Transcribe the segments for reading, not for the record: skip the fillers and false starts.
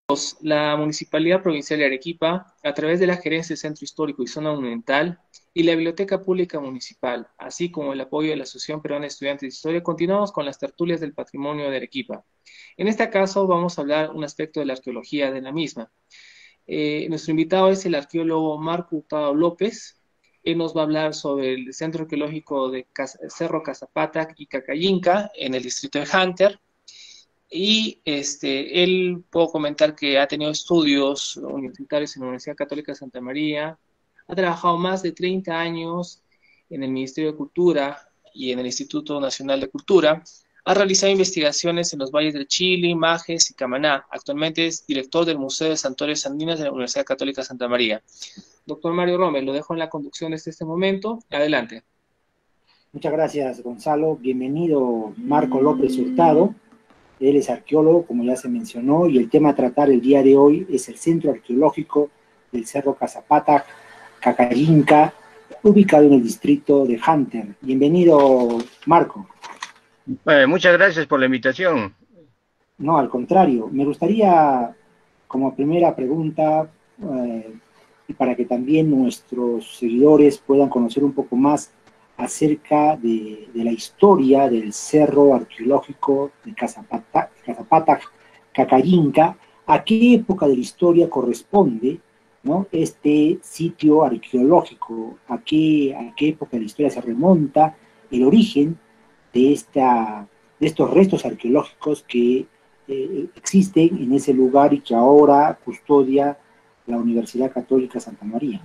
La Municipalidad Provincial de Arequipa, a través de la Gerencia de Centro Histórico y Zona Monumental y la Biblioteca Pública Municipal, así como el apoyo de la Asociación Peruana de Estudiantes de Historia, continuamos con las tertulias del patrimonio de Arequipa. En este caso vamos a hablar un aspecto de la arqueología de la misma. Nuestro invitado es el arqueólogo Marco Hurtado López. Él nos va a hablar sobre el Centro Arqueológico de Cerro Casapatac y Cacayinca en el distrito de Hunter. Y él puedo comentar que ha tenido estudios universitarios en la Universidad Católica de Santa María, ha trabajado más de 30 años en el Ministerio de Cultura y en el Instituto Nacional de Cultura, ha realizado investigaciones en los valles del Chili, Majes y Camaná. Actualmente es director del Museo de Santuarios Andinos de la Universidad Católica de Santa María. Doctor Mario Rommel, lo dejo en la conducción desde este momento. Adelante. Muchas gracias, Gonzalo. Bienvenido, Marco López Hurtado. Él es arqueólogo, como ya se mencionó, y el tema a tratar el día de hoy es el Centro Arqueológico del Cerro Casapatac, Cacayinca, ubicado en el distrito de Hunter. Bienvenido, Marco. Muchas gracias por la invitación. No, al contrario. Me gustaría, como primera pregunta, y para que también nuestros seguidores puedan conocer un poco más acerca de la historia del Cerro Arqueológico de Casapatac, Cacayinca, a qué época de la historia corresponde, ¿no?, este sitio arqueológico, a qué época de la historia se remonta el origen de estos restos arqueológicos que existen en ese lugar y que ahora custodia la Universidad Católica Santa María.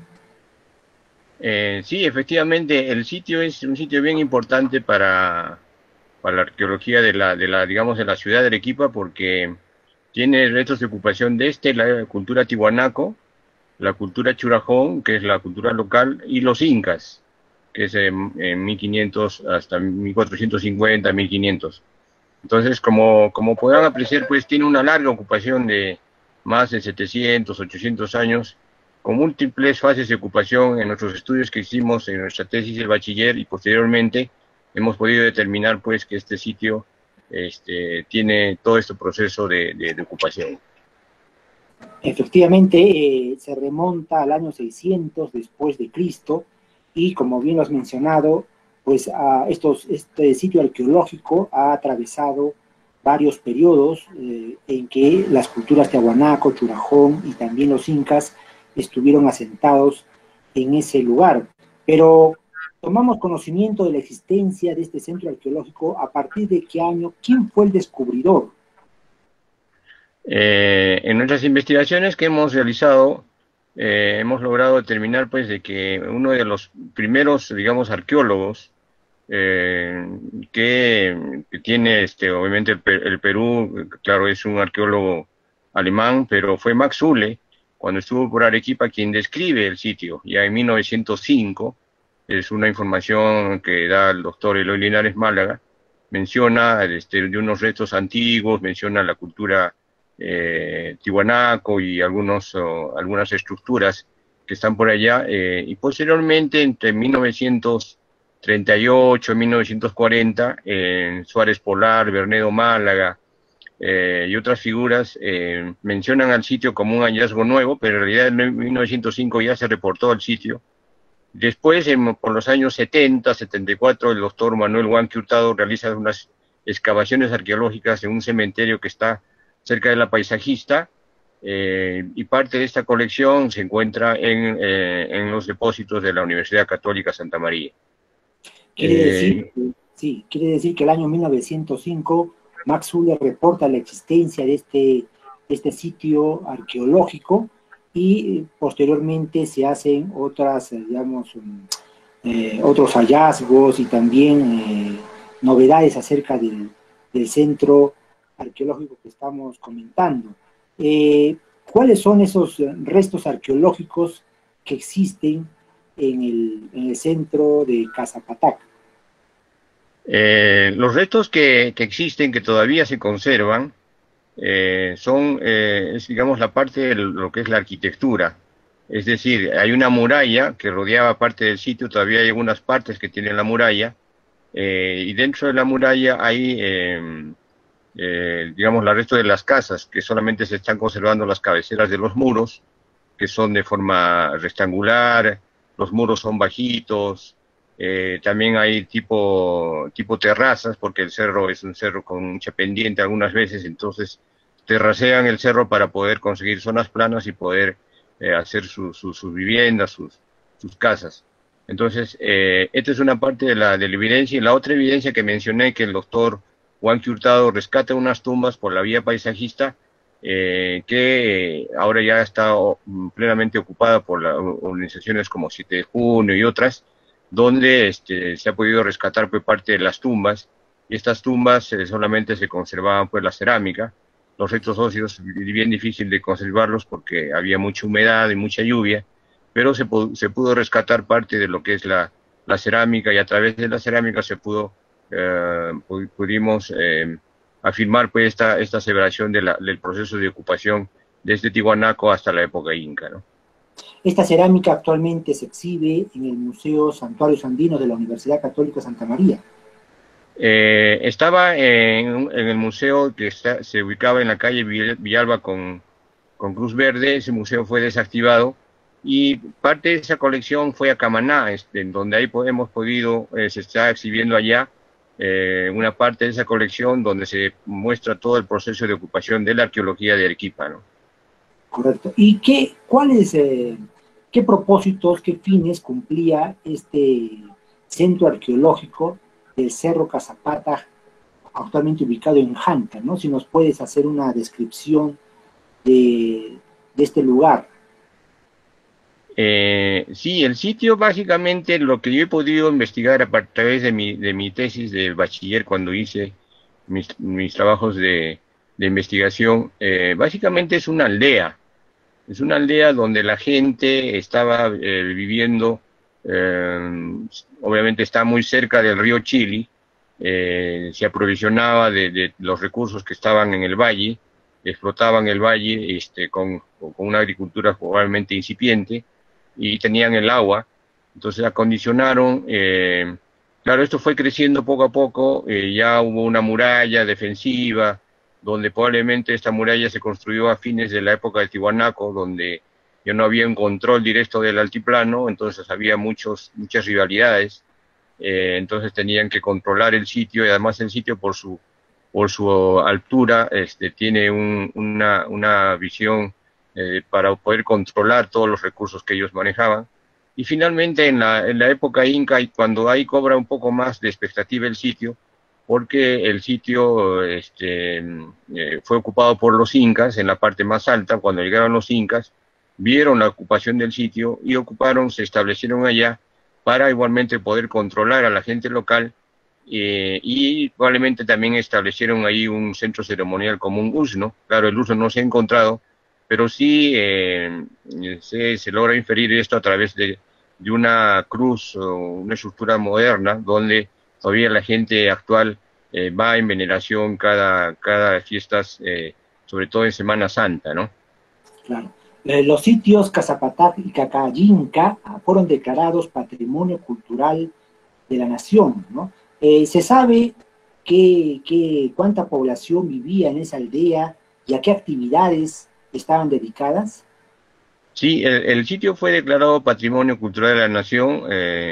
Sí, efectivamente, el sitio es un sitio bien importante para la arqueología digamos, de la ciudad de Arequipa, porque tiene restos de ocupación de la cultura tihuanaco, la cultura churajón, que es la cultura local, y los incas, que es en 1500 hasta 1450, 1500. Entonces, como podrán apreciar, pues tiene una larga ocupación de más de 700, 800 años, con múltiples fases de ocupación. En nuestros estudios que hicimos en nuestra tesis de bachiller y posteriormente hemos podido determinar, pues, que este sitio tiene todo este proceso de ocupación. Efectivamente, se remonta al año 600 después de Cristo, y como bien lo has mencionado, pues este sitio arqueológico ha atravesado varios periodos en que las culturas tiahuanaco, churajón y también los incas estuvieron asentados en ese lugar. Pero tomamos conocimiento de la existencia de este centro arqueológico a partir de qué año, quién fue el descubridor. En nuestras investigaciones que hemos realizado, hemos logrado determinar, pues, de que uno de los primeros, digamos, arqueólogos que tiene, obviamente, el Perú, claro, es un arqueólogo alemán, pero fue Max Uhle, cuando estuvo por Arequipa, quien describe el sitio, ya en 1905, es una información que da el doctor Eloy Linares Málaga, menciona de unos restos antiguos, menciona la cultura tihuanaco y algunas estructuras que están por allá, y posteriormente, entre 1938 y 1940, Suárez Polar, Bernedo Málaga y otras figuras mencionan al sitio como un hallazgo nuevo, pero en realidad en 1905 ya se reportó al sitio. Después, por los años 70, 74, el doctor Manuel Huanqui Hurtado realiza unas excavaciones arqueológicas en un cementerio que está cerca de la Paisajista, y parte de esta colección se encuentra en los depósitos de la Universidad Católica Santa María. Quiere decir que el año 1905 Max Uhle reporta la existencia de este sitio arqueológico, y posteriormente se hacen otros hallazgos y también novedades acerca del centro arqueológico que estamos comentando. ¿Cuáles son esos restos arqueológicos que existen en el centro de Casapatac? Los restos que existen, que todavía se conservan, es, digamos, la parte de lo que es la arquitectura. Es decir, hay una muralla que rodeaba parte del sitio, todavía hay algunas partes que tienen la muralla, y dentro de la muralla hay digamos, el resto de las casas, que solamente se están conservando las cabeceras de los muros, que son de forma rectangular, los muros son bajitos, también hay tipo terrazas, porque el cerro es un cerro con mucha pendiente algunas veces, entonces terracean el cerro para poder conseguir zonas planas y poder hacer sus viviendas, sus casas. Entonces, esta es una parte de la evidencia, y la otra evidencia que mencioné, que el doctor Juan Hurtado rescata unas tumbas por la vía paisajista, que ahora ya está plenamente ocupada por las organizaciones como 7 de Junio y otras, donde se ha podido rescatar pues, parte de las tumbas, y estas tumbas solamente se conservaban pues la cerámica, los restos óseos bien difícil de conservarlos porque había mucha humedad y mucha lluvia, pero se pudo rescatar parte de lo que es la cerámica, y a través de la cerámica pudimos afirmar pues esta aseveración del proceso de ocupación desde Tiwanaku hasta la época inca, ¿no? Esta cerámica actualmente se exhibe en el Museo Santuarios Andinos de la Universidad Católica Santa María. Estaba en el museo que se ubicaba en la calle Villalba con Cruz Verde. Ese museo fue desactivado y parte de esa colección fue a Camaná, en donde ahí hemos podido, se está exhibiendo allá una parte de esa colección donde se muestra todo el proceso de ocupación de la arqueología de Arequipa, ¿no? Correcto. ¿Y qué propósitos, qué fines cumplía este centro arqueológico del Cerro Casapata, actualmente ubicado en Janta, ¿no? Si nos puedes hacer una descripción de este lugar. Sí, el sitio básicamente, lo que yo he podido investigar a través de mi tesis de bachiller cuando hice mis trabajos de investigación, básicamente es una aldea. Es una aldea donde la gente estaba viviendo, obviamente está muy cerca del río Chili, se aprovisionaba de los recursos que estaban en el valle, explotaban el valle con una agricultura probablemente incipiente, y tenían el agua, entonces acondicionaron, claro, esto fue creciendo poco a poco, ya hubo una muralla defensiva, donde probablemente esta muralla se construyó a fines de la época de Tiwanaku, donde ya no había un control directo del altiplano, entonces había muchas rivalidades, entonces tenían que controlar el sitio, y además el sitio por su altura tiene una visión para poder controlar todos los recursos que ellos manejaban. Y finalmente en la época inca, y cuando ahí cobra un poco más de expectativa el sitio, porque el sitio fue ocupado por los incas en la parte más alta. Cuando llegaron los incas, vieron la ocupación del sitio y se establecieron allá para igualmente poder controlar a la gente local, y probablemente también establecieron ahí un centro ceremonial como un usno. Claro, el usno no se ha encontrado, pero sí se logra inferir esto a través de una cruz o una estructura moderna, donde todavía la gente actual va en veneración cada fiestas, sobre todo en Semana Santa, ¿no? Claro. Los sitios Casapatac y Cacayinca fueron declarados Patrimonio Cultural de la Nación, ¿no? ¿Se sabe cuánta población vivía en esa aldea y a qué actividades estaban dedicadas? Sí, el sitio fue declarado Patrimonio Cultural de la Nación.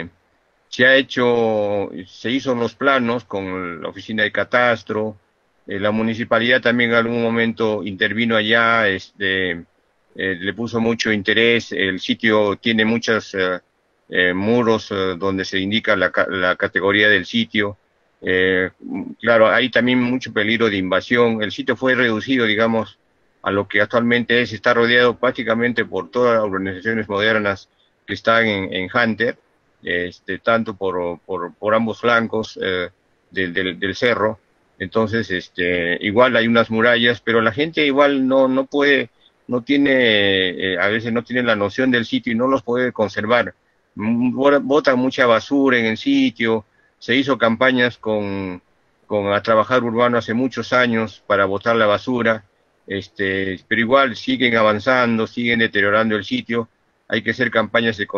Se hizo los planos con la oficina de catastro, la municipalidad también en algún momento intervino allá, le puso mucho interés. El sitio tiene muchos muros donde se indica la categoría del sitio. Claro, hay también mucho peligro de invasión. El sitio fue reducido, digamos, a lo que actualmente es. Está rodeado prácticamente por todas las organizaciones modernas que están en Hunter, tanto por ambos flancos del cerro. Entonces, igual hay unas murallas, pero la gente igual no puede, no tiene, a veces no tiene la noción del sitio y no los puede conservar. Botan mucha basura en el sitio. Se hizo campañas con a Trabajar Urbano hace muchos años para botar la basura, pero igual siguen avanzando, siguen deteriorando el sitio. Hay que hacer campañas de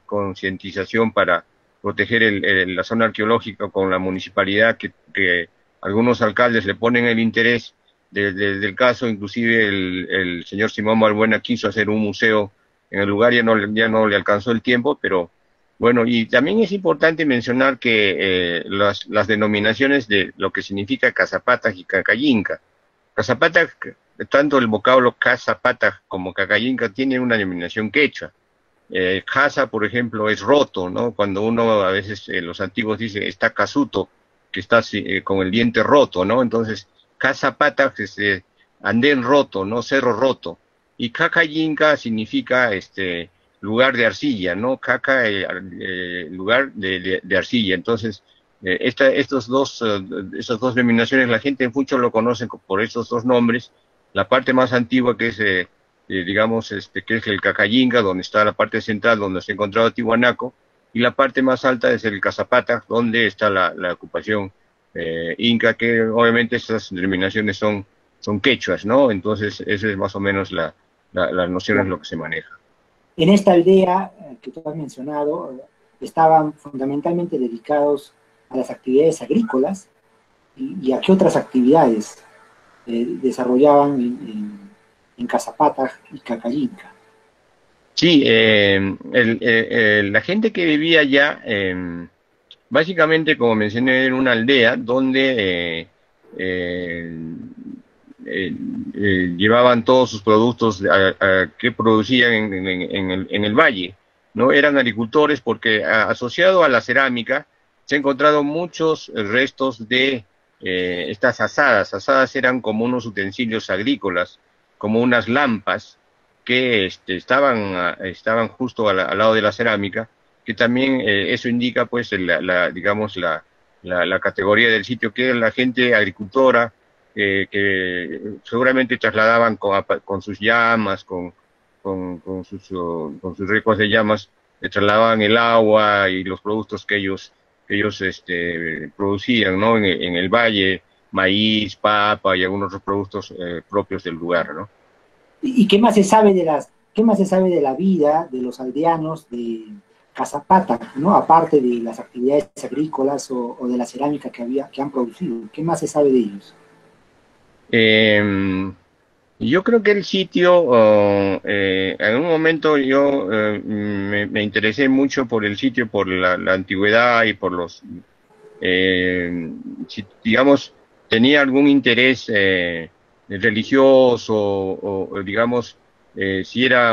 concientización para proteger la zona arqueológica con la municipalidad que algunos alcaldes le ponen el interés del caso, inclusive el señor Simón Balbuena quiso hacer un museo en el lugar, ya no le alcanzó el tiempo, pero bueno, y también es importante mencionar que las denominaciones de lo que significa Casapataj y Cacayinca. Casapataj, tanto el vocablo Casapataj como Cacayinca tienen una denominación quechua. Casa, por ejemplo, es roto, ¿no? Cuando uno, a veces los antiguos dicen, está casuto, que está con el diente roto, ¿no? Entonces, Casapataj es andén roto, ¿no? Cerro roto. Y Cacayinca significa lugar de arcilla, ¿no? Caca, lugar de arcilla. Entonces, esas dos denominaciones, la gente en Funchal lo conocen por estos dos nombres. La parte más antigua, que es, digamos, que es el Cacayinga, donde está la parte central, donde se ha encontrado Tiwanaku, y la parte más alta es el Casapataj, donde está la ocupación inca, que obviamente estas denominaciones son quechuas, ¿no? Entonces, esa es más o menos la noción, es lo que se maneja. En esta aldea que tú has mencionado, estaban fundamentalmente dedicados a las actividades agrícolas y a qué otras actividades desarrollaban en Casapataj y Cacayinca. Sí, la gente que vivía allá, básicamente, como mencioné, en una aldea donde llevaban todos sus productos que producían en el valle, ¿no? Eran agricultores porque asociado a la cerámica se han encontrado muchos restos de estas azadas. Azadas eran como unos utensilios agrícolas, como unas lampas que estaban justo al lado de la cerámica, que también eso indica pues digamos la categoría del sitio, que la gente agricultora, que seguramente trasladaban con sus llamas, con sus recos de llamas, trasladaban el agua y los productos que ellos producían, ¿no? En el valle, maíz, papa y algunos otros productos propios del lugar, ¿no? ¿Y qué más se sabe qué más se sabe de la vida de los aldeanos de Casapataj, ¿no? Aparte de las actividades agrícolas o de la cerámica que han producido? ¿Qué más se sabe de ellos? Yo creo que el sitio, en un momento yo me interesé mucho por el sitio, por la antigüedad y por si, digamos, tenía algún interés religioso o, digamos, si era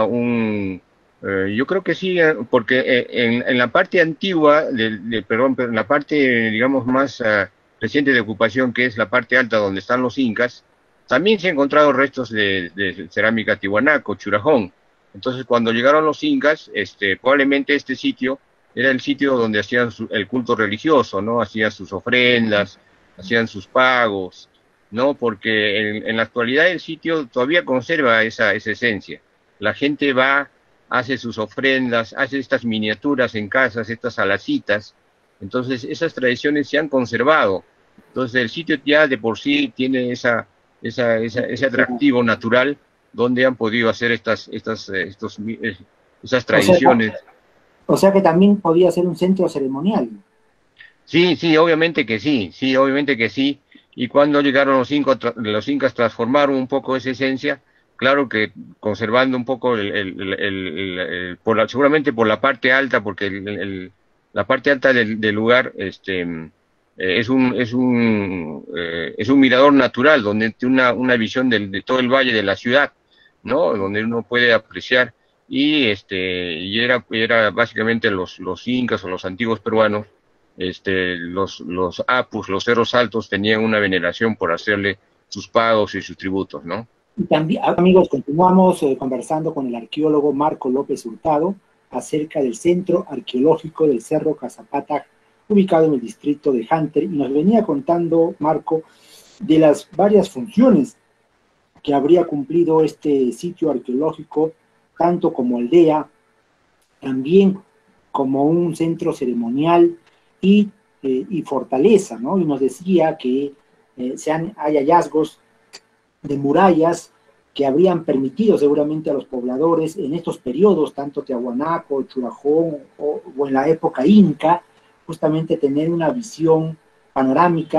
yo creo que sí, porque en la parte antigua, perdón, pero en la parte, digamos, más reciente de ocupación, que es la parte alta donde están los incas, también se han encontrado restos de cerámica tiwanaku, churajón. Entonces, cuando llegaron los incas, probablemente este sitio era el sitio donde hacían el culto religioso, ¿no? Hacían sus ofrendas, hacían sus pagos, ¿no? Porque en la actualidad el sitio todavía conserva esa esencia. La gente va, hace sus ofrendas, hace estas miniaturas en casas, estas alacitas. Entonces, esas tradiciones se han conservado. Entonces, el sitio ya de por sí tiene ese atractivo natural donde han podido hacer esas tradiciones. O sea que también podía ser un centro ceremonial. Sí, obviamente que sí, obviamente que sí. Y cuando llegaron los incas transformaron un poco esa esencia, claro que conservando un poco seguramente por la parte alta, porque la parte alta del lugar es un mirador natural, donde tiene una visión de todo el valle de la ciudad, ¿no? Donde uno puede apreciar, y era básicamente los incas o los antiguos peruanos, los apus, los cerros altos, tenían una veneración por hacerle sus pagos y sus tributos, ¿no? Y también, amigos, continuamos conversando con el arqueólogo Marco López Hurtado acerca del Centro Arqueológico del Cerro Casapataj, ubicado en el distrito de Hunter, y nos venía contando, Marco, de las varias funciones que habría cumplido este sitio arqueológico, tanto como aldea, también como un centro ceremonial y fortaleza, ¿no? Y nos decía que hay hallazgos de murallas que habrían permitido seguramente a los pobladores en estos periodos, tanto Tiahuanaco, Churajón o en la época inca, justamente tener una visión panorámica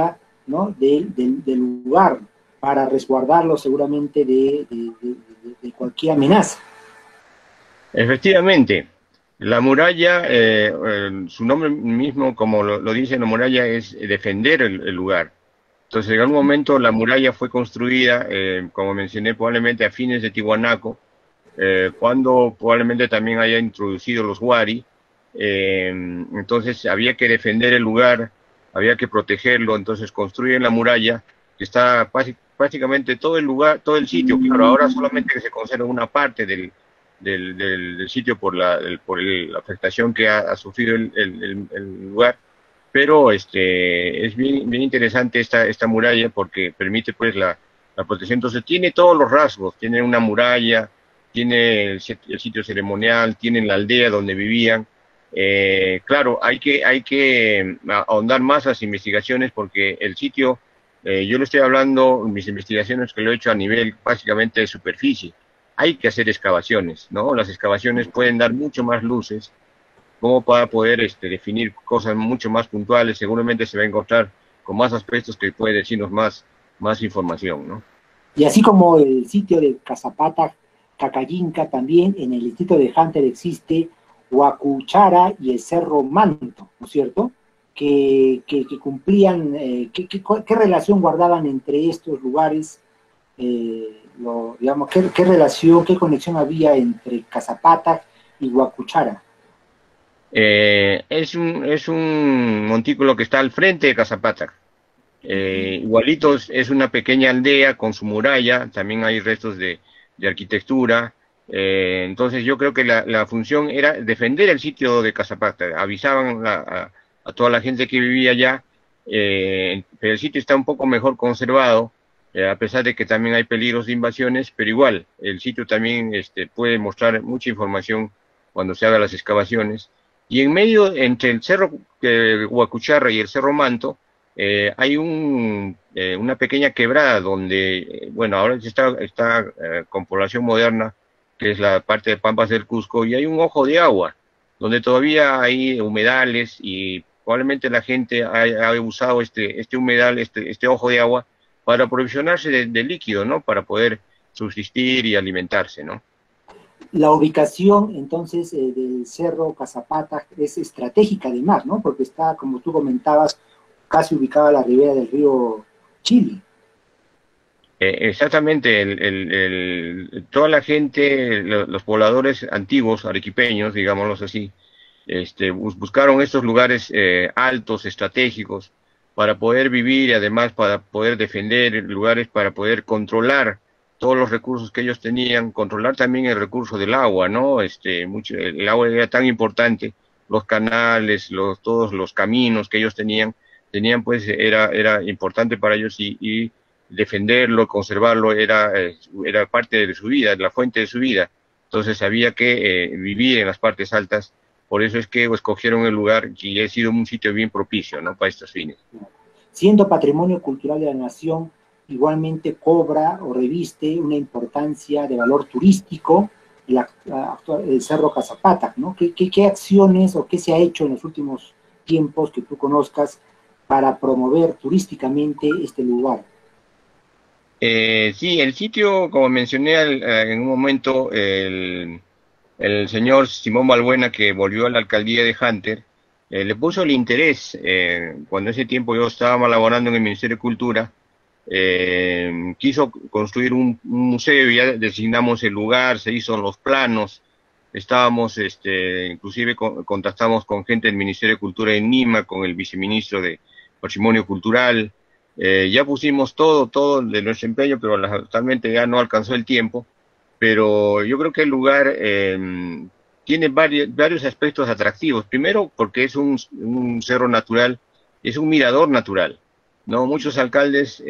¿no? del lugar para resguardarlo seguramente de cualquier amenaza. Efectivamente, la muralla, su nombre mismo, como lo dice la muralla, es defender el lugar. Entonces, en algún momento la muralla fue construida, como mencioné, probablemente a fines de Tiwanaku, cuando probablemente también haya introducido los Wari. Entonces había que defender el lugar, había que protegerlo, entonces construyen la muralla, que está prácticamente todo el lugar, todo el sitio. Claro, ahora solamente se conserva una parte del sitio por la afectación que ha sufrido el lugar, pero es bien interesante esta muralla porque permite pues la protección. Entonces tiene todos los rasgos, tiene una muralla, tiene el sitio ceremonial, tiene la aldea donde vivían. Claro, hay que ahondar más las investigaciones porque el sitio, yo le estoy hablando, mis investigaciones que lo he hecho a nivel básicamente de superficie. Hay que hacer excavaciones, ¿no? Las excavaciones pueden dar mucho más luces como para poder definir cosas mucho más puntuales. Seguramente se va a encontrar con más aspectos que puede decirnos más información, ¿no? Y así como el sitio de Casapata, Cacayinca, también en el distrito de Hunter existe Huacuchara y el Cerro Manto, ¿no es cierto? Que cumplían, ¿qué relación guardaban entre estos lugares? Digamos, ¿qué relación, qué conexión había entre Casapata y Huacuchara? Es un montículo que está al frente de Casapata. Igualito es una pequeña aldea con su muralla, también hay restos de arquitectura. Entonces yo creo que la función era defender el sitio de Casapata. Avisaban a toda la gente que vivía allá, pero el sitio está un poco mejor conservado, a pesar de que también hay peligros de invasiones, pero igual el sitio también puede mostrar mucha información cuando se hagan las excavaciones. Y en medio, entre el cerro Huacucharra y el cerro Manto, hay una pequeña quebrada donde, bueno, ahora está con población moderna, que es la parte de Pampas del Cusco, y hay un ojo de agua, donde todavía hay humedales y probablemente la gente ha usado este humedal, este ojo de agua, para aprovisionarse de líquido, ¿no? Para poder subsistir y alimentarse, ¿no? La ubicación, entonces, del Cerro Casapata es estratégica además, ¿no? Porque está, como tú comentabas, casi ubicada a la ribera del río Chili. Exactamente, toda la gente, los pobladores antiguos, arequipeños, digámoslo así, buscaron estos lugares altos, estratégicos, para poder vivir y además para poder defender lugares, para poder controlar todos los recursos que ellos tenían, controlar también el recurso del agua, ¿no? El agua era tan importante, los canales, todos los caminos que ellos tenían pues era importante para ellos y defenderlo, conservarlo, era parte de su vida, la fuente de su vida. Entonces había que vivir en las partes altas, por eso es que escogieron el lugar y ha sido un sitio bien propicio, ¿no? Para estos fines. Siendo patrimonio cultural de la nación, igualmente cobra o reviste una importancia de valor turístico el Cerro Casapata, ¿no? ¿Qué acciones o qué se ha hecho en los últimos tiempos que tú conozcas para promover turísticamente este lugar? Sí, el sitio, como mencioné en un momento, el señor Simón Balbuena, que volvió a la alcaldía de Hunter, le puso el interés, cuando ese tiempo yo estaba laborando en el Ministerio de Cultura, quiso construir un museo, ya designamos el lugar, se hizo los planos, estábamos, inclusive contactamos con gente del Ministerio de Cultura en Lima, con el viceministro de Patrimonio Cultural. Ya pusimos todo de nuestro empeño, pero actualmente ya no alcanzó el tiempo. Pero yo creo que el lugar tiene varios aspectos atractivos. Primero, porque es un cerro natural, es un mirador natural, ¿no? Muchos alcaldes,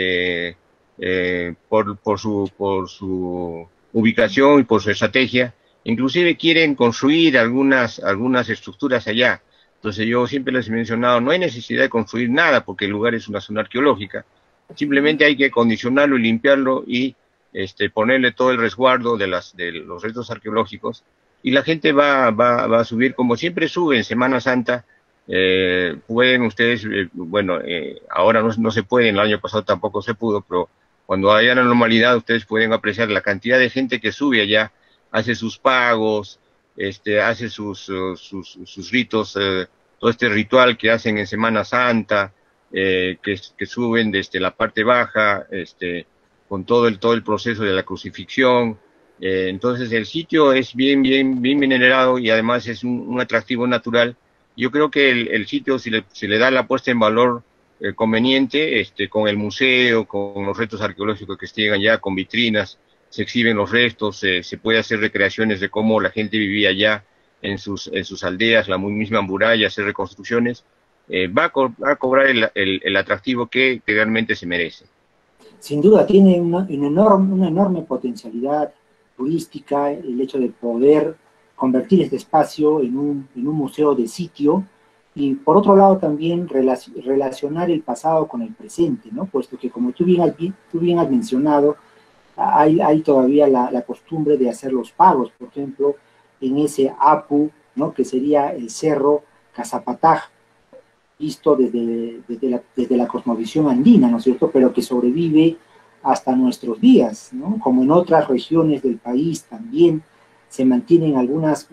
por su ubicación y por su estrategia, inclusive quieren construir algunas estructuras allá. Entonces yo siempre les he mencionado, no hay necesidad de construir nada porque el lugar es una zona arqueológica, simplemente hay que acondicionarlo y limpiarlo y ponerle todo el resguardo de los restos arqueológicos y la gente va a subir como siempre sube en Semana Santa pueden ustedes, bueno, ahora no se puede, el año pasado tampoco se pudo, pero cuando haya la normalidad ustedes pueden apreciar la cantidad de gente que sube allá, hace sus pagos, hace sus ritos, todo este ritual que hacen en Semana Santa, que suben desde la parte baja, con todo el proceso de la crucifixión. Entonces el sitio es bien venerado y además es un atractivo natural. Yo creo que el sitio, si le da la puesta en valor conveniente, con el museo, con los restos arqueológicos que estén allá, con vitrinas, se exhiben los restos, se puede hacer recreaciones de cómo la gente vivía allá en sus aldeas, la misma muralla, hacer reconstrucciones, va a cobrar el atractivo que realmente se merece. Sin duda tiene una enorme potencialidad turística el hecho de poder convertir este espacio en un museo de sitio y por otro lado también relacionar el pasado con el presente, ¿no? Puesto que como tú bien has mencionado, hay todavía la costumbre de hacer los pagos, por ejemplo, en ese Apu, ¿no? Que sería el cerro Casapataj, visto desde la cosmovisión andina, ¿no es cierto?, pero que sobrevive hasta nuestros días, ¿no? Como en otras regiones del país también se mantienen algunas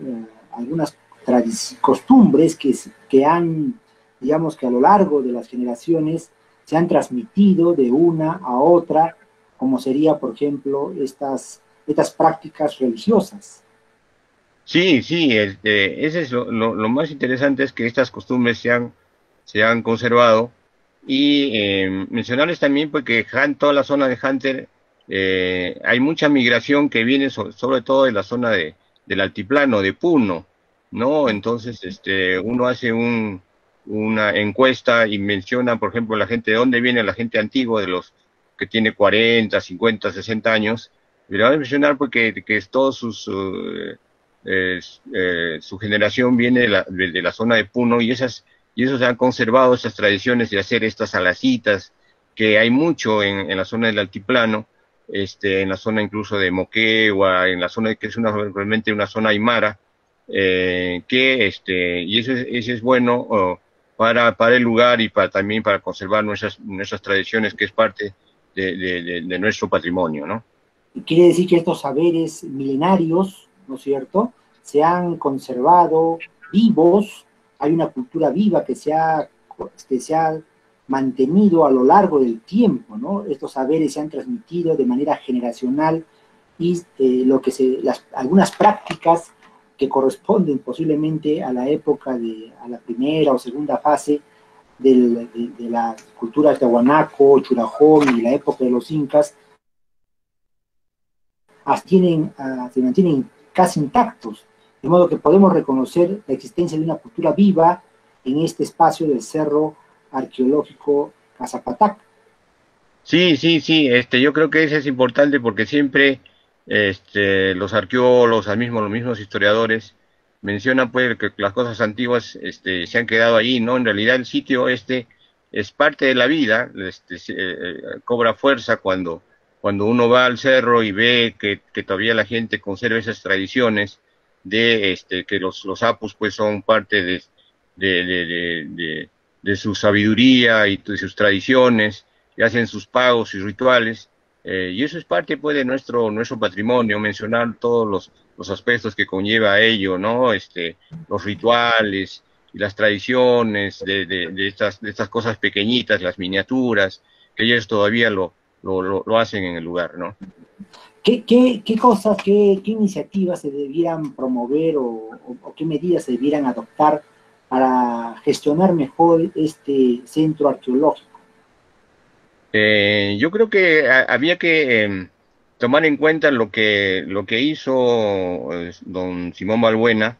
costumbres que han, digamos que a lo largo de las generaciones se han transmitido de una a otra, como sería, por ejemplo, estas prácticas religiosas. Sí, ese es lo más interesante, es que estas costumbres se han conservado. Y mencionarles también porque toda la zona de Hunter, hay mucha migración que viene sobre todo de la zona del altiplano, de Puno, ¿no? Entonces, uno hace una encuesta y menciona, por ejemplo, la gente, de dónde viene la gente antigua, de los que tiene 40, 50, 60 años, y le voy a mencionar porque que es todos su generación viene de la zona de Puno y esos se han conservado esas tradiciones de hacer estas alacitas, que hay mucho en la zona del altiplano, en la zona incluso de Moquegua, en la zona que es realmente una zona aymara, y eso es bueno para el lugar y también para conservar nuestras tradiciones, que es parte de nuestro patrimonio, ¿no? Quiere decir que estos saberes milenarios, ¿no es cierto?, se han conservado vivos, hay una cultura viva que se ha mantenido a lo largo del tiempo, ¿no? Estos saberes se han transmitido de manera generacional y algunas prácticas que corresponden posiblemente a la época a la primera o segunda fase de la cultura Tiahuanaco, Churajón y la época de los incas, se mantienen casi intactos, de modo que podemos reconocer la existencia de una cultura viva en este espacio del Cerro Arqueológico Casapataj. Sí, yo creo que eso es importante porque siempre los arqueólogos, los mismos historiadores, mencionan pues que las cosas antiguas se han quedado ahí, ¿no? En realidad el sitio es parte de la vida, cobra fuerza cuando uno va al cerro y ve que todavía la gente conserva esas tradiciones que los apus pues son parte de su sabiduría y de sus tradiciones, que hacen sus pagos y rituales, y eso es parte pues de nuestro patrimonio, mencionar todos los aspectos que conlleva ello, ¿no? Los rituales y las tradiciones de estas cosas pequeñitas, las miniaturas, que ellos todavía lo hacen en el lugar, ¿no? ¿Qué cosas, qué iniciativas se debieran promover o qué medidas se debieran adoptar para gestionar mejor este centro arqueológico? Yo creo que había que tomar en cuenta lo que hizo don Simón Balbuena,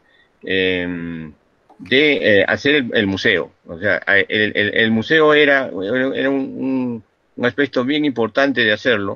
de hacer el museo. O sea, el museo era un aspecto bien importante de hacerlo.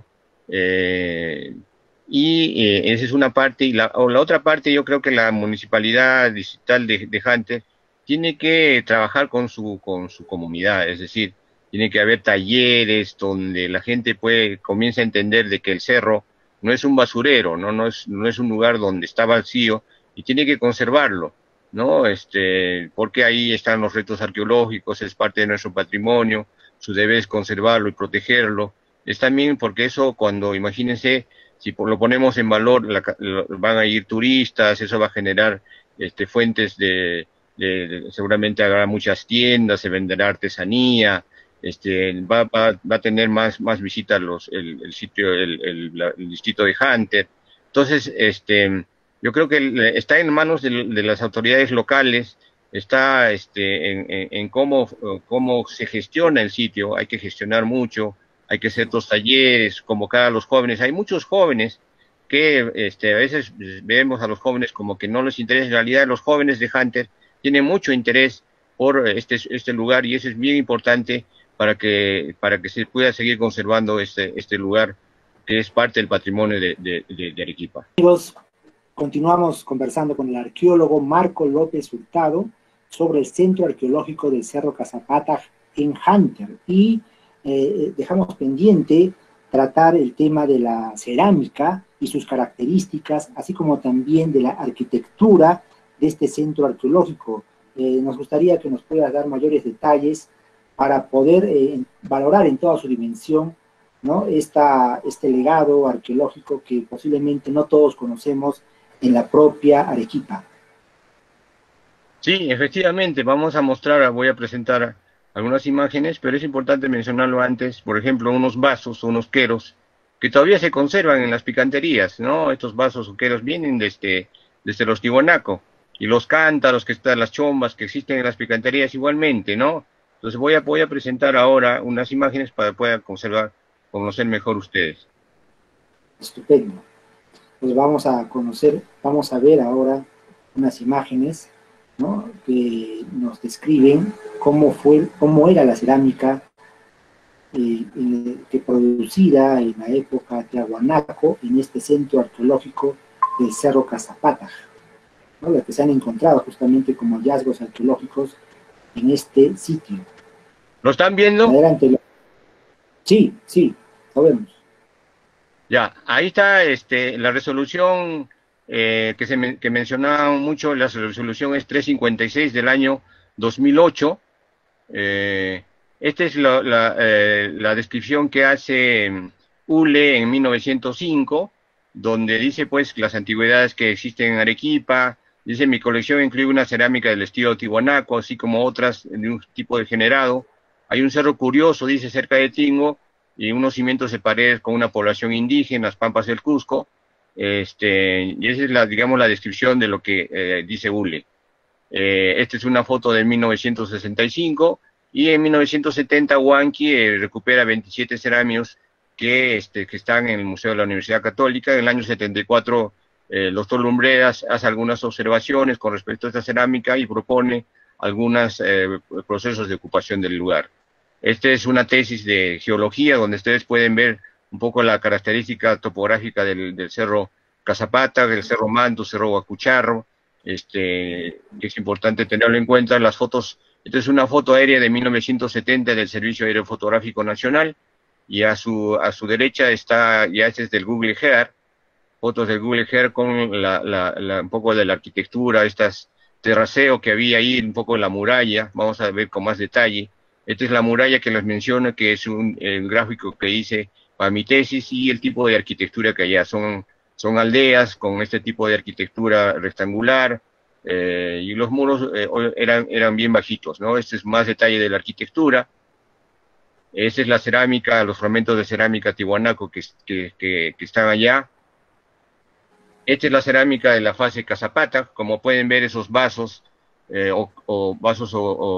Esa es una parte, y la otra parte, yo creo que la municipalidad distrital de Hunter tiene que trabajar con su comunidad, es decir, tiene que haber talleres donde la gente comience a entender de que el cerro no es un basurero, no es un lugar donde está vacío y tiene que conservarlo. ¿no? Porque ahí están los restos arqueológicos, es parte de nuestro patrimonio, su deber es conservarlo y protegerlo. Es también porque eso, cuando, imagínense, si lo ponemos en valor, van a ir turistas, eso va a generar fuentes seguramente habrá muchas tiendas, se venderá artesanía, va a tener más visitas el sitio, el distrito de Hunter. Entonces, yo creo que está en manos de las autoridades locales, está en cómo se gestiona el sitio, hay que gestionar mucho, hay que hacer los talleres, convocar a los jóvenes. Hay muchos jóvenes que a veces vemos a los jóvenes como que no les interesa. En realidad, los jóvenes de Hunter tienen mucho interés por este lugar, y eso es bien importante para que se pueda seguir conservando este lugar que es parte del patrimonio de Arequipa. Amigos, continuamos conversando con el arqueólogo Marco López Hurtado sobre el Centro Arqueológico del Cerro Casapata en Hunter, y dejamos pendiente tratar el tema de la cerámica y sus características, así como también de la arquitectura de este centro arqueológico. Nos gustaría que nos puedas dar mayores detalles para poder valorar en toda su dimensión, ¿no?, este legado arqueológico que posiblemente no todos conocemos en la propia Arequipa. Sí, efectivamente, voy a presentar algunas imágenes, pero es importante mencionarlo antes. Por ejemplo, unos vasos, unos queros, que todavía se conservan en las picanterías, ¿no? Estos vasos o queros vienen desde los Tiwanaku, y los cántaros que están, las chombas que existen en las picanterías igualmente, ¿no? Entonces voy a presentar ahora unas imágenes para que puedan conocer mejor ustedes. Estupendo. Pues vamos a ver ahora unas imágenes, ¿no?, que nos describen cómo era la cerámica que producida en la época Tiwanaku en este centro arqueológico del Cerro Casapata, ¿no?, las que se han encontrado justamente como hallazgos arqueológicos en este sitio. ¿Lo están viendo? Adelante. Sí, lo vemos. Ya, ahí está la resolución que mencionaba mucho. La resolución es 356 del año 2008. Esta es la descripción que hace ULE en 1905, donde dice pues las antigüedades que existen en Arequipa. Dice: mi colección incluye una cerámica del estilo Tiwanaku, así como otras de un tipo degenerado. Hay un cerro curioso, dice, cerca de Tingo, y unos cimientos de paredes con una población indígena, las Pampas del Cusco. Y esa es la descripción de lo que dice ULE. Esta es una foto de 1965, y en 1970 Huanqui recupera 27 cerámicos que están en el Museo de la Universidad Católica. En el año 74 el doctor Lumbreras hace algunas observaciones con respecto a esta cerámica y propone algunos procesos de ocupación del lugar. Esta es una tesis de geología donde ustedes pueden ver un poco la característica topográfica del Cerro Casapata, del Cerro Manto, Cerro Huacucharro, que es importante tenerlo en cuenta. Las fotos, esta es una foto aérea de 1970 del Servicio Aerofotográfico Nacional, y a su derecha está, ya este es del Google Earth, fotos del Google Earth con un poco de la arquitectura, estas terraceo que había ahí, un poco de la muralla. Vamos a ver con más detalle. Esta es la muralla que les menciono, que es el gráfico que hice para mi tesis, y el tipo de arquitectura que allá son aldeas con este tipo de arquitectura rectangular, y los muros eran bien bajitos, ¿no? Este es más detalle de la arquitectura. Esta es la cerámica, los fragmentos de cerámica Tiwanaku que están allá. Esta es la cerámica de la fase Casapata. Como pueden ver, esos vasos, vasos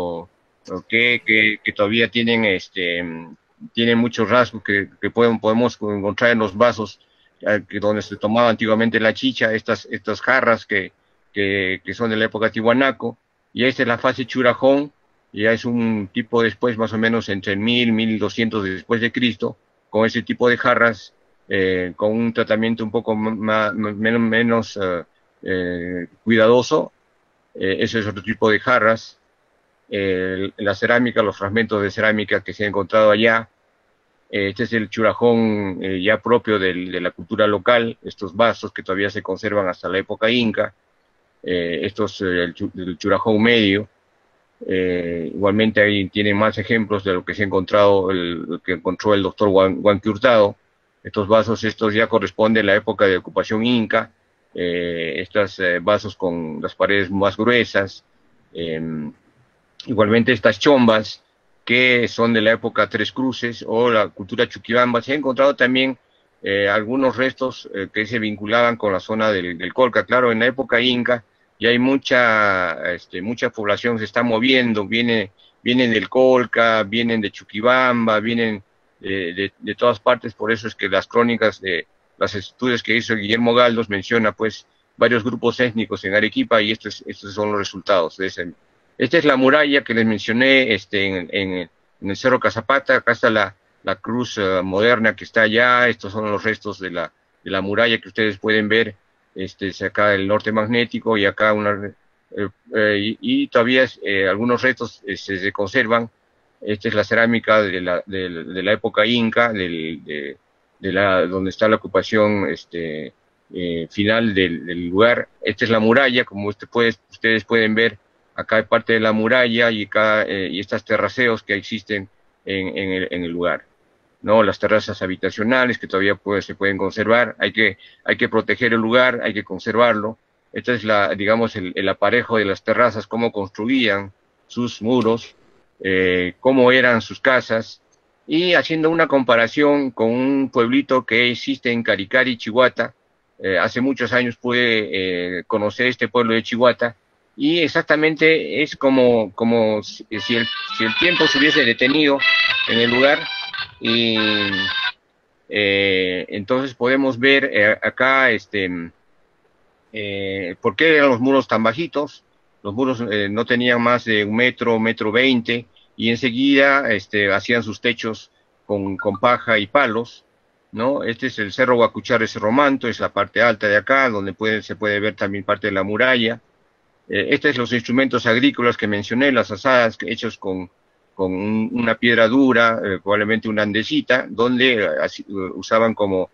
que todavía tienen muchos rasgos que podemos encontrar en los vasos donde se tomaba antiguamente la chicha, estas jarras que son de la época Tiwanaku. Y esta es la fase Churajón, ya es un tipo después, más o menos entre 1000 y 1200 después de Cristo, con ese tipo de jarras, con un tratamiento un poco menos cuidadoso. Ese es otro tipo de jarras. La cerámica, los fragmentos de cerámica que se han encontrado allá. Este es el churajón ya propio de la cultura local, estos vasos que todavía se conservan hasta la época inca. el Churajón medio. Igualmente ahí tienen más ejemplos de lo que se ha encontrado, lo que encontró el doctor Huanqui Hurtado. Estos vasos, estos ya corresponden a la época de ocupación inca, estos vasos con las paredes más gruesas, igualmente estas chombas que son de la época Tres Cruces o la cultura Chuquibamba. Se han encontrado también algunos restos que se vinculaban con la zona del Colca. Claro, en la época inca ya hay mucha población se está moviendo, vienen del Colca, vienen de Chuquibamba, vienen de todas partes. Por eso es que las crónicas de los estudios que hizo Guillermo Galdos menciona pues varios grupos étnicos en Arequipa, y estos son los resultados de ese. Esta es la muralla que les mencioné en el Cerro Cazapata. Acá está la cruz moderna que está allá. Estos son los restos de la muralla que ustedes pueden ver. Es acá el norte magnético, y acá y todavía algunos restos se conservan. Esta es la cerámica de la época inca, donde está la ocupación final del lugar. Esta es la muralla, como ustedes pueden ver. Acá hay parte de la muralla y estas terraceos que existen en el lugar, ¿no? Las terrazas habitacionales que todavía se pueden conservar. Hay que proteger el lugar, hay que conservarlo. Esta es digamos, el aparejo de las terrazas, cómo construían sus muros, cómo eran sus casas, y haciendo una comparación con un pueblito que existe en Caricari, Chihuahua. Hace muchos años pude conocer este pueblo de Chihuahua, y exactamente es como si el tiempo se hubiese detenido en el lugar, y entonces podemos ver acá por qué eran los muros tan bajitos. Los muros no tenían más de 1 metro 20, y enseguida hacían sus techos con paja y palos, ¿no? Este es el Cerro Huacuchare Cerro Manto, es la parte alta de acá, donde se puede ver también parte de la muralla. Estos son los instrumentos agrícolas que mencioné, las azadas hechos con una piedra dura, probablemente una andesita, donde usaban como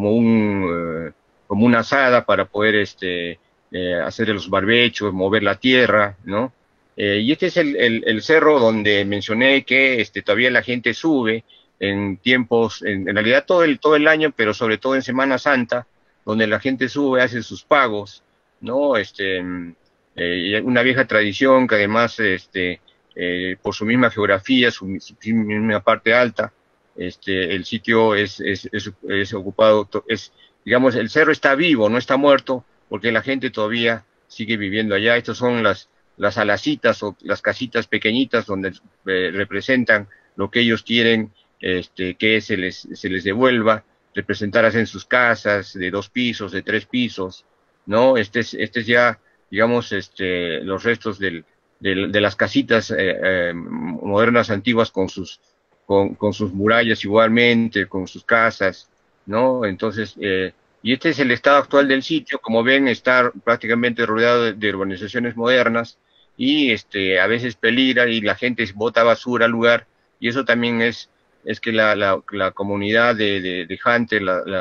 una azada para poder hacer los barbechos, mover la tierra, ¿no? Y este es el cerro donde mencioné que todavía la gente sube en tiempos, en realidad todo el año, pero sobre todo en Semana Santa, donde la gente sube, hace sus pagos, ¿no? Una vieja tradición que además, por su misma geografía, su misma parte alta, el sitio es ocupado, digamos, el cerro está vivo, no está muerto, porque la gente todavía sigue viviendo allá. Estas son las alacitas o las casitas pequeñitas donde representan lo que ellos quieren que se les devuelva, representar en sus casas de 2 pisos, de 3 pisos, ¿no? Este es ya, digamos, los restos de las casitas modernas antiguas con sus murallas igualmente, con sus casas, ¿no? Entonces, y este es el estado actual del sitio. Como ven, está prácticamente rodeado de urbanizaciones modernas, y a veces peligra y la gente bota basura al lugar, y eso también es que la comunidad de Jante,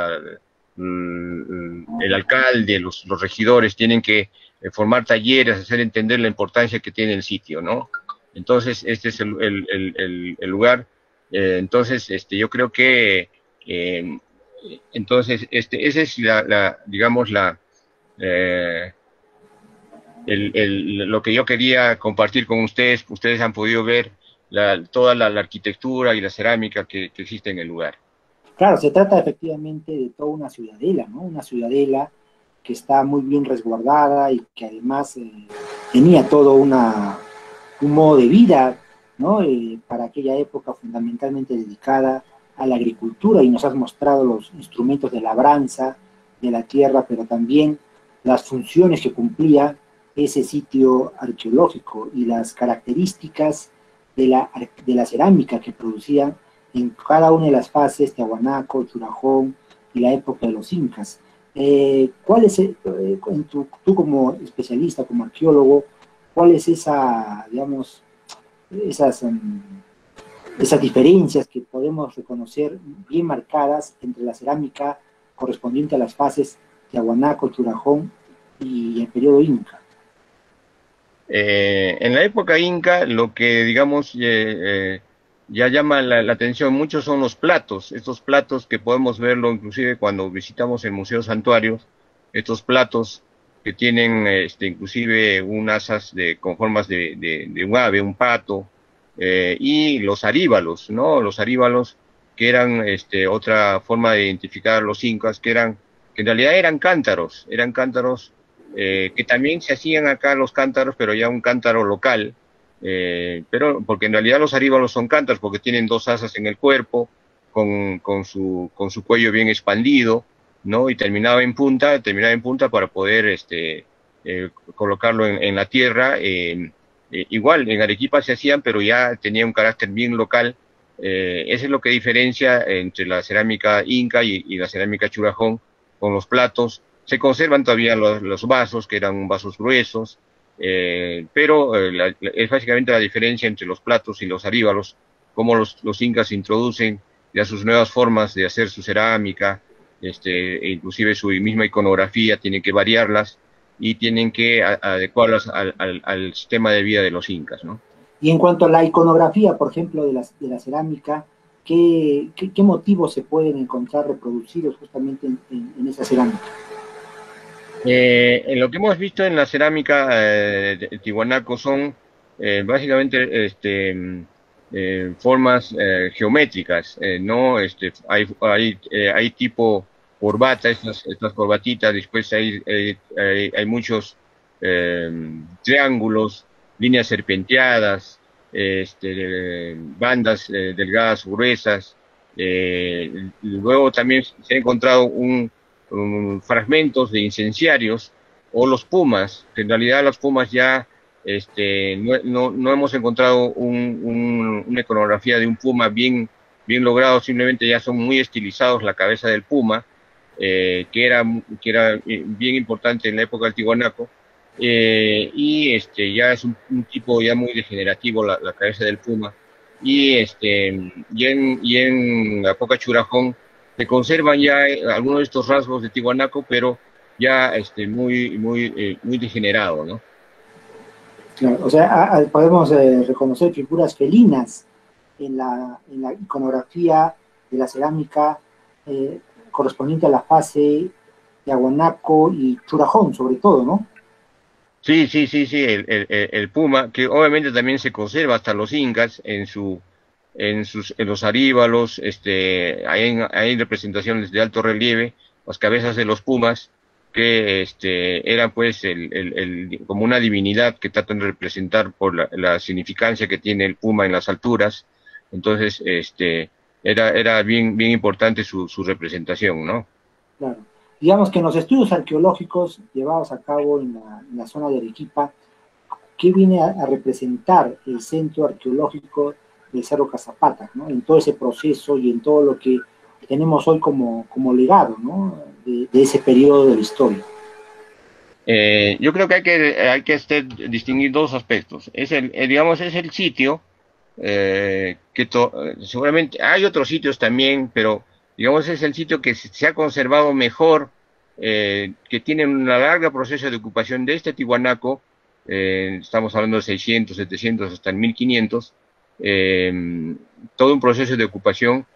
el alcalde, los regidores tienen que formar talleres, hacer entender la importancia que tiene el sitio, ¿no? Entonces, este es el lugar. Entonces, yo creo que entonces esa es digamos lo que yo quería compartir con ustedes. Ustedes han podido ver toda la arquitectura y la cerámica que existe en el lugar. Claro, se trata efectivamente de toda una ciudadela, ¿no? Una ciudadela que está muy bien resguardada y que además tenía todo un modo de vida, ¿no? Para aquella época fundamentalmente dedicada a la agricultura, y nos has mostrado los instrumentos de labranza de la tierra, pero también las funciones que cumplía ese sitio arqueológico y las características de la cerámica que producían en cada una de las fases, Tiahuanaco, Churajón y la época de los incas. ¿Cuál es, tú como especialista, como arqueólogo, cuál es digamos, esas diferencias que podemos reconocer bien marcadas entre la cerámica correspondiente a las fases Tiahuanaco, Churajón y el periodo inca? En la época inca, lo que, digamos, ya llama la atención mucho son los platos, estos platos que podemos verlo inclusive cuando visitamos el Museo Santuario, estos platos que tienen inclusive unas asas con formas de un ave, un pato, y los aríbalos, ¿no? Los aríbalos que eran otra forma de identificar a los incas, que en realidad eran cántaros que también se hacían acá los cántaros, pero ya un cántaro local, pero porque en realidad los aríbalos son cántaros porque tienen dos asas en el cuerpo, con su cuello bien expandido, ¿no? Y terminaba en punta para poder colocarlo en la tierra. Igual, en Arequipa se hacían, pero ya tenía un carácter bien local. Eso es lo que diferencia entre la cerámica inca y la cerámica churajón con los platos. Se conservan todavía los vasos, que eran vasos gruesos, pero es básicamente la diferencia entre los platos y los aríbalos, cómo los incas introducen ya sus nuevas formas de hacer su cerámica, e inclusive su misma iconografía, tienen que variarlas y tienen que adecuarlas al sistema de vida de los incas, ¿no? Y en cuanto a la iconografía, por ejemplo, de la cerámica, ¿qué motivos se pueden encontrar reproducidos justamente en esa cerámica? En lo que hemos visto en la cerámica de Tiwanaku son básicamente formas geométricas, ¿no? Hay tipo corbata, estas corbatitas, después hay muchos triángulos, líneas serpenteadas, bandas delgadas, gruesas. Luego también se ha encontrado fragmentos de incenciarios o los pumas, que en realidad los pumas ya no hemos encontrado una iconografía de un puma bien logrado, simplemente ya son muy estilizados la cabeza del puma, que era bien importante en la época del Tiwanaku, y ya es un tipo ya muy degenerativo la cabeza del puma, y en la época Churajón se conservan ya algunos de estos rasgos de Tiwanaku, pero ya muy degenerado, ¿no? Claro, o sea, podemos reconocer figuras felinas en la iconografía de la cerámica correspondiente a la fase Tiwanaku y Churajón, sobre todo, ¿no? Sí, el puma, que obviamente también se conserva hasta los incas en los aríbalos, hay representaciones de alto relieve, las cabezas de los pumas, que eran pues como una divinidad que tratan de representar por la significancia que tiene el puma en las alturas. Entonces, era bien importante su representación, ¿no? Claro. Digamos que en los estudios arqueológicos llevados a cabo en la zona de Arequipa, ¿qué viene a representar el centro arqueológico del Cerro Casapata, ¿no? En todo ese proceso y en todo lo que tenemos hoy como legado, ¿no? de ese periodo de la historia? Yo creo que hay que distinguir dos aspectos. Es el sitio, seguramente hay otros sitios también, pero digamos es el sitio que se ha conservado mejor, que tiene un largo proceso de ocupación de este Tiwanaku, estamos hablando de 600, 700 hasta el 1500, todo un proceso de ocupación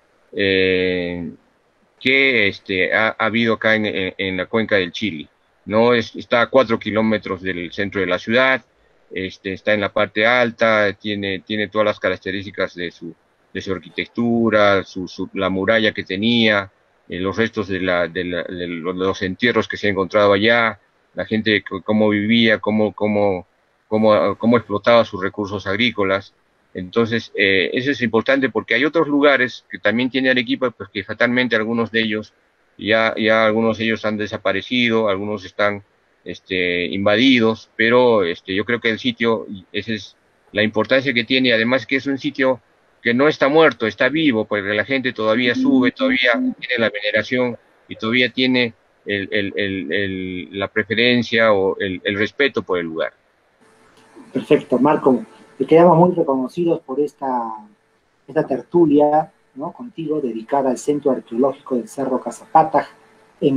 que ha habido acá en la cuenca del Chili, ¿no? Está a 4 kilómetros del centro de la ciudad, está en la parte alta, tiene todas las características de su arquitectura, la muralla que tenía, los restos de los entierros que se han encontrado allá, la gente cómo vivía, cómo explotaba sus recursos agrícolas. Entonces, eso es importante porque hay otros lugares que también tiene Arequipa, pues que fatalmente algunos de ellos, ya algunos de ellos han desaparecido, algunos están invadidos, pero yo creo que el sitio, esa es la importancia que tiene, además que es un sitio que no está muerto, está vivo, porque la gente todavía sube, todavía tiene la veneración y todavía tiene la preferencia o el respeto por el lugar. Perfecto, Marco. Te quedamos muy reconocidos por esta tertulia, ¿no? Contigo, dedicada al Centro Arqueológico del Cerro Casapata,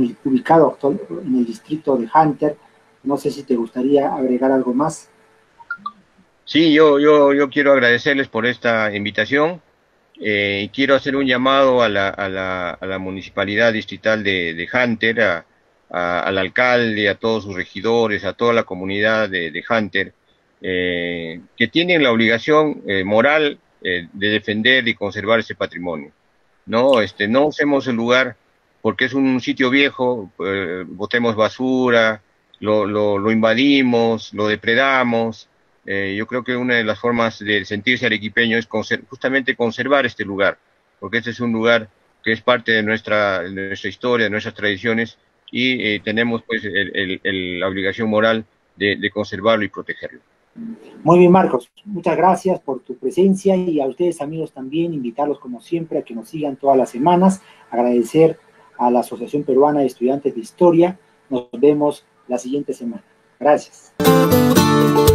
ubicado en el distrito de Hunter. No sé si te gustaría agregar algo más. Sí, yo quiero agradecerles por esta invitación. Quiero hacer un llamado a la municipalidad distrital de Hunter, al alcalde, a todos sus regidores, a toda la comunidad de Hunter, que tienen la obligación moral de defender y conservar ese patrimonio. No usemos el lugar porque es un sitio viejo, botemos basura, lo invadimos, lo depredamos. Yo creo que una de las formas de sentirse arequipeño es justamente conservar este lugar, porque este es un lugar que es parte de nuestra historia, de nuestras tradiciones, y tenemos pues la obligación moral de conservarlo y protegerlo. Muy bien, Marcos, muchas gracias por tu presencia y a ustedes, amigos, también invitarlos como siempre a que nos sigan todas las semanas, agradecer a la Asociación Peruana de Estudiantes de Historia. Nos vemos la siguiente semana. Gracias.